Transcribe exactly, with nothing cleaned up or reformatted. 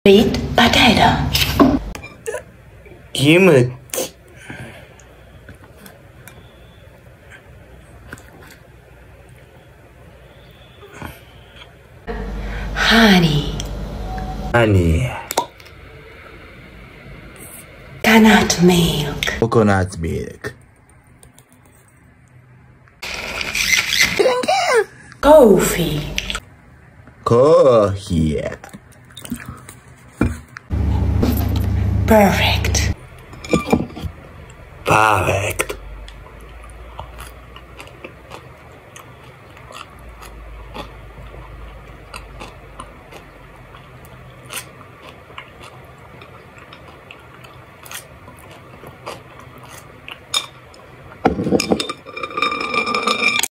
Sweet potato. Kimchi. Honey. Honey. Coconut milk. Coconut milk. Coffee. Coffee. Perfect. Perfect.